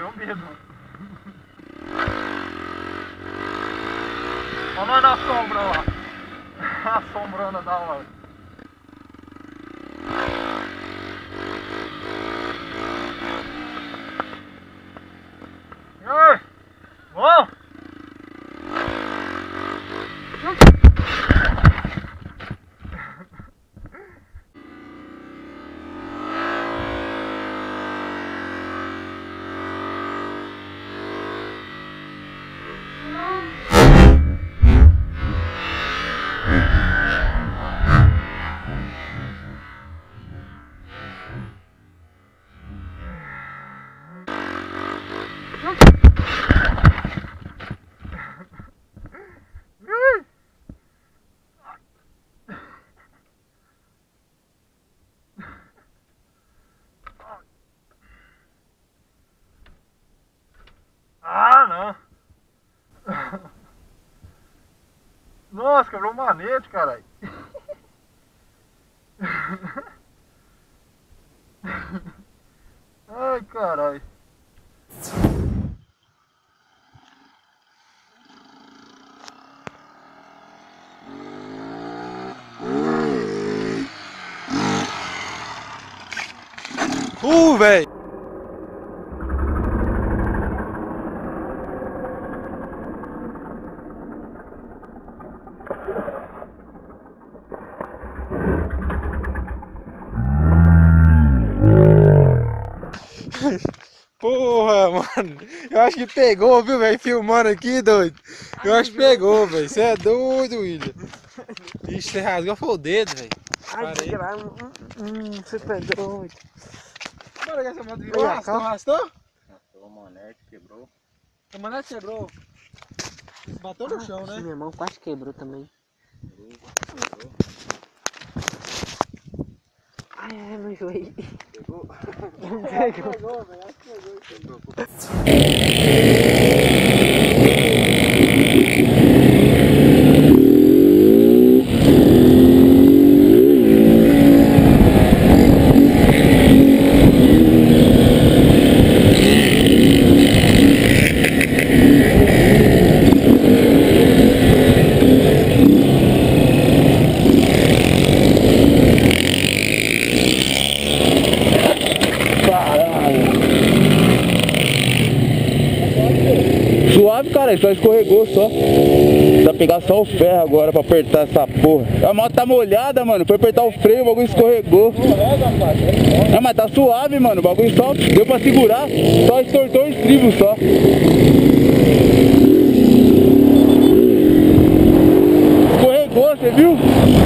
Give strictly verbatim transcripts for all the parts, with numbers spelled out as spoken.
deu medo. Olha nós na sombra lá. A sombrona da hora. E aí? Bom? Ah, não. Nossa, quebrou o manete, caralho. Ai, caralho. Uh, velho! Porra, mano, eu acho que pegou, viu, velho, filmando aqui, doido. Eu acho que pegou, velho, você é doido, William. Ixi, você rasgou foi o dedo, velho. Ai, hum, você tá doido. Bora que essa moto virou, arrastou, arrastou? Arrastou, a manete quebrou. A manete quebrou. Bateu no chão, né? Minha mão quase quebrou também. Quebrou. Ai, ai, meu joelho. Pegou? Pegou. Pegou, velho, acho que pegou. Pegou. Suave, cara, só escorregou só. Dá pra pegar só o ferro agora pra apertar essa porra. A moto tá molhada, mano. Foi apertar o freio, o bagulho escorregou. Não, mas tá suave, mano. O bagulho só deu pra segurar. Só estortou o estribo só. Escorregou, você viu?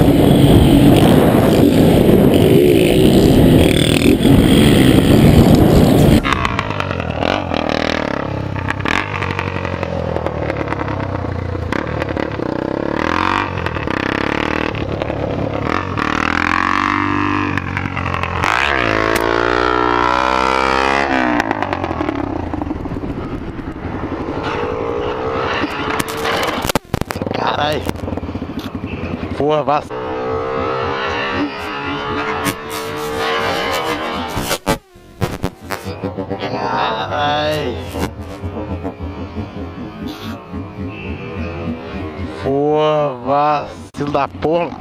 Caralho. Porra, vasta. Caralho. Porra, vacilo da porra.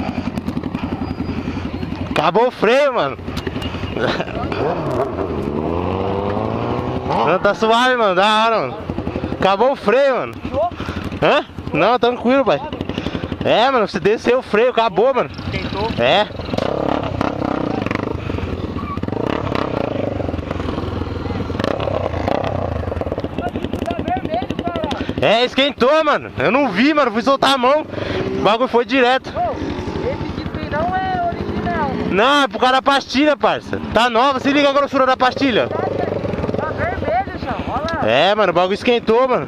Acabou o freio, mano. Não, tá suave, mano. Da hora, mano. Acabou o freio, mano. Hã? Não, tranquilo, pai. É, mano, você desceu o freio, acabou, mano. Tentou. É. É, esquentou, mano. Eu não vi, mano. Fui soltar a mão. O bagulho foi direto. Esse tipo aí não é original. Não, é por causa da pastilha, parça. Tá nova. Se liga a grossura da pastilha. Tá vermelho, João. Olha lá. É, mano, o bagulho esquentou, mano.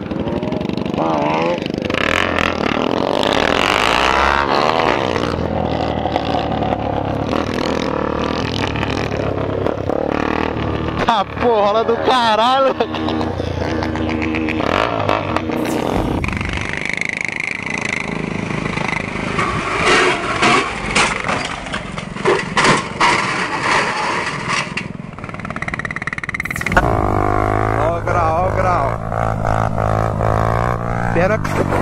Tá porra do caralho. Ó, grau, Pera.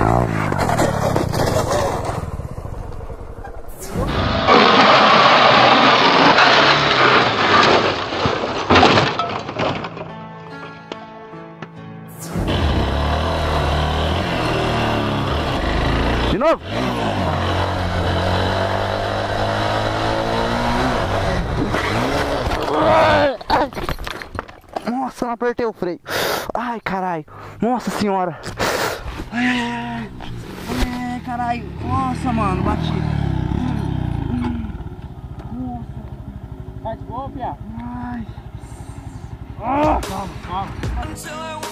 De novo. Nossa, não apertei o freio. Ai, caralho. Nossa senhora. Ai, ai, caralho. Nossa, mano, bati. Nossa. Tá de boa, Pia? Ai. Ah. Calma, calma.